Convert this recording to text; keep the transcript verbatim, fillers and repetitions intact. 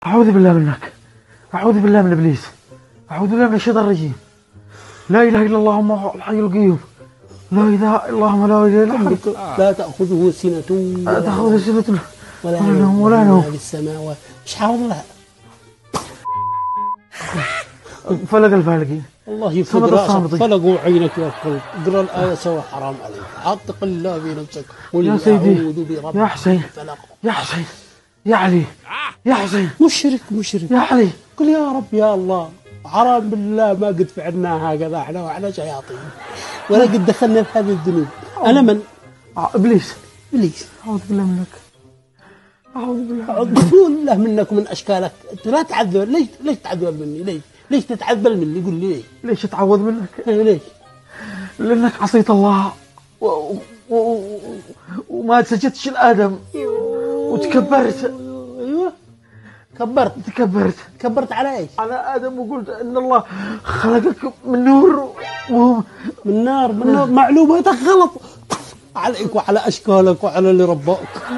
أعوذ بالله منك، أعوذ بالله من إبليس، أعوذ بالله من الشيطان الرجيم. لا إله إلا الله هو الحي القيوم، لا إله إلا الله ولا إله إلا الله. لا تأخذه سنة لا تأخذه سنة ولا نوم ولا نوم في السماء. إيش حرام فلق الفالقين. الله يفرج راسك، فلقوا عينك يا خلق. اقرا الآية سوا، حرام عليك. اتق الله في نفسك. يا سيدي يا حسين يا حسين يا علي يا حسين. مشرك مشرك يا علي. قل يا رب يا الله، حرام بالله ما قد فعلنا هكذا احنا وعلى شياطين، ولا قد دخلنا في هذه الذنوب. انا من؟ ابليس. ابليس. اعوذ بالله منك، اعوذ بالله اعوذ بالله منك ومن اشكالك. انت لا تعذر. ليش ليش تعذر مني؟ ليش ليش تتعذل مني؟ قول لي ليش؟ ليش اتعوذ منك؟ ليش؟ لانك عصيت الله و... و... و... وما سجدتش لآدم وتكبرت. ايوه كبرت. تكبرت كبرت على ايش؟ على آدم، وقلت ان الله خلقك من نور وهو من نار. من نار. معلوماتك غلط عليك وعلى اشكالك وعلى اللي رباك.